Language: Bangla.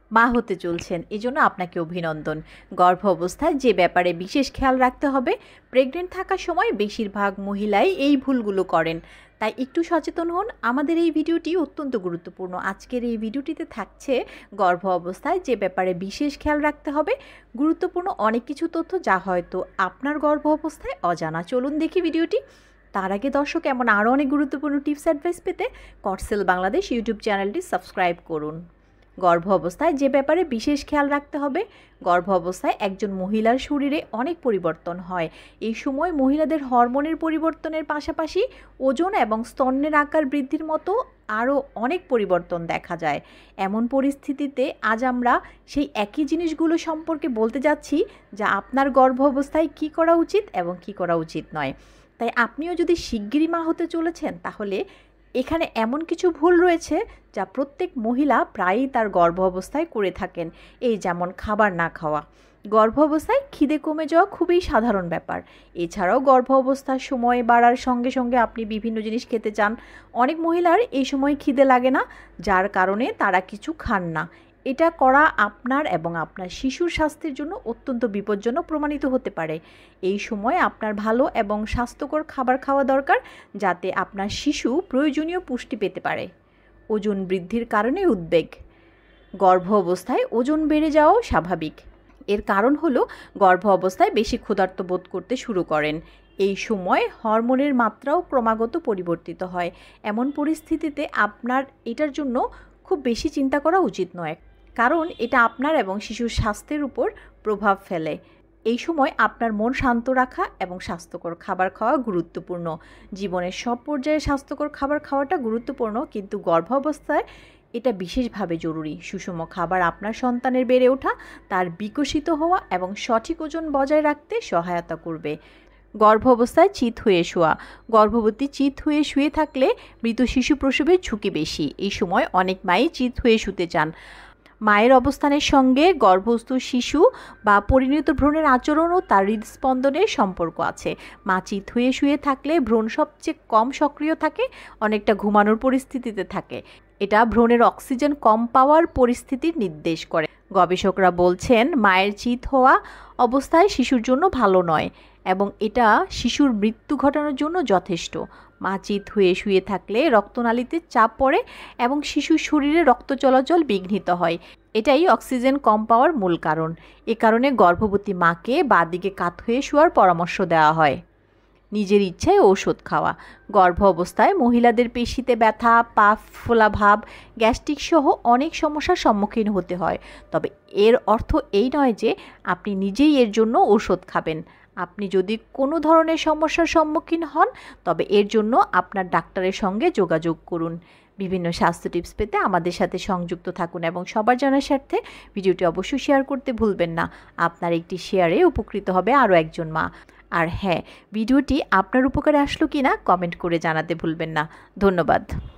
মা হতে চলছেন, এজন্য আপনাকে অভিনন্দন। গর্ভ অবস্থায় যে ব্যাপারে বিশেষ খেয়াল রাখতে হবে, প্রেগনেন্ট থাকার সময় বেশিরভাগ মহিলাই এই ভুলগুলো করেন, তাই একটু সচেতন হন। আমাদের এই ভিডিওটি অত্যন্ত গুরুত্বপূর্ণ। আজকের এই ভিডিওটিতে থাকছে গর্ভ অবস্থায় যে ব্যাপারে বিশেষ খেয়াল রাখতে হবে, গুরুত্বপূর্ণ অনেক কিছু তথ্য যা হয়তো আপনার গর্ভ অবস্থায় অজানা। চলুন দেখি ভিডিওটি। তার আগে দর্শক, এমন আরও অনেক গুরুত্বপূর্ণ টিপস অ্যাডভাইস পেতে কটসেল বাংলাদেশ ইউটিউব চ্যানেলটি সাবস্ক্রাইব করুন। গর্ভ অবস্থায় যে ব্যাপারে বিশেষ খেয়াল রাখতে হবে, গর্ভ অবস্থায় একজন মহিলার শরীরে অনেক পরিবর্তন হয়। এই সময় মহিলাদের হরমোনের পরিবর্তনের পাশাপাশি ওজন এবং স্তনের আকার বৃদ্ধির মতো আরও অনেক পরিবর্তন দেখা যায়। এমন পরিস্থিতিতে আজ আমরা সেই একই জিনিসগুলো সম্পর্কে বলতে যাচ্ছি, যা আপনার গর্ভ অবস্থায় কী করা উচিত এবং কী করা উচিত নয়। তাই আপনিও যদি শিগগিরই মা হতে চলেছেন, তাহলে এখানে এমন কিছু ভুল রয়েছে যা প্রত্যেক মহিলা প্রায়ই তার গর্ভ অবস্থায় করে থাকেন। এই যেমন খাবার না খাওয়া। গর্ভ অবস্থায় খিদে কমে যাওয়া খুবই সাধারণ ব্যাপার। এছাড়াও গর্ভ অবস্থার সময় বাড়ার সঙ্গে সঙ্গে আপনি বিভিন্ন জিনিস খেতে চান। অনেক মহিলার এই সময় খিদে লাগে না, যার কারণে তারা কিছু খান না। এটা করা আপনার এবং আপনার শিশুর স্বাস্থ্যের জন্য অত্যন্ত বিপজ্জনক প্রমাণিত হতে পারে। এই সময় আপনার ভালো এবং স্বাস্থ্যকর খাবার খাওয়া দরকার, যাতে আপনার শিশু প্রয়োজনীয় পুষ্টি পেতে পারে। ওজন বৃদ্ধির কারণে উদ্বেগ। গর্ভ অবস্থায় ওজন বেড়ে যাওয়াও স্বাভাবিক। এর কারণ হলো গর্ভ অবস্থায় বেশি ক্ষুধার্ত বোধ করতে শুরু করেন। এই সময় হরমোনের মাত্রাও ক্রমাগত পরিবর্তিত হয়। এমন পরিস্থিতিতে আপনার এটার জন্য খুব বেশি চিন্তা করা উচিত নয়, কারণ এটা আপনার এবং শিশুর স্বাস্থ্যের উপর প্রভাব ফেলে। এই সময় আপনার মন শান্ত রাখা এবং স্বাস্থ্যকর খাবার খাওয়া গুরুত্বপূর্ণ। জীবনের সব পর্যায়ে স্বাস্থ্যকর খাবার খাওয়াটা গুরুত্বপূর্ণ, কিন্তু গর্ভাবস্থায় এটা বিশেষভাবে জরুরি। সুষম খাবার আপনার সন্তানের বেড়ে ওঠা, তার বিকশিত হওয়া এবং সঠিক ওজন বজায় রাখতে সহায়তা করবে। গর্ভ অবস্থায় চিত হয়ে শোয়া। গর্ভবতী চিত হয়ে শুয়ে থাকলে মৃত শিশু প্রসবের ঝুঁকি বেশি। এই সময় অনেক মাই চিত হয়ে শুতে চান। মায়ের অবস্থানের সঙ্গে গর্ভস্থ শিশু বা পরিণত ভ্রূণের আচরণ ও তার হৃদস্পন্দনের সম্পর্ক আছে। মা চিত হয়ে শুয়ে থাকলে ভ্রূণ সবচেয়ে কম সক্রিয় থাকে, অনেকটা ঘুমানোর পরিস্থিতিতে থাকে। এটা ভ্রূণের অক্সিজেন কম পাওয়ার পরিস্থিতির নির্দেশ করে। গবেষকরা বলছেন, মায়ের চিত হওয়া অবস্থায় শিশুর জন্য ভালো নয় এবং এটা শিশুর মৃত্যু ঘটানোর জন্য যথেষ্ট। মা চিত হয়ে শুয়ে থাকলে রক্তনালীতে চাপ পড়ে এবং শিশুর শরীরে রক্ত চলাচল বিঘ্নিত হয়। এটাই অক্সিজেন কম পাওয়ার মূল কারণ। এ কারণে গর্ভবতী মাকে বাঁদিকে কাত হয়ে শোয়ার পরামর্শ দেওয়া হয়। নিজের ইচ্ছায় ঔষধ খাওয়া। গর্ভ অবস্থায় মহিলাদের পেশিতে ব্যথা, পা ফোলা ভাব, গ্যাস্ট্রিক সহ অনেক সমস্যার সম্মুখীন হতে হয়। তবে এর অর্থ এই নয় যে আপনি নিজেই এর জন্য ঔষধ খাবেন। আপনি যদি কোনো ধরনের সমস্যার সম্মুখীন হন, তবে এর জন্য আপনার ডাক্তারের সঙ্গে যোগাযোগ করুন। বিভিন্ন স্বাস্থ্য টিপস পেতে আমাদের সাথে সংযুক্ত থাকুন এবং সবার জানার স্বার্থে ভিডিওটি অবশ্যই শেয়ার করতে ভুলবেন না। আপনার একটি শেয়ারে উপকৃত হবে আরও একজন মা। আর হ্যাঁ, ভিডিওটি আপনার উপকারে আসলো কিনা কমেন্ট করে জানাতে ভুলবেন না। ধন্যবাদ।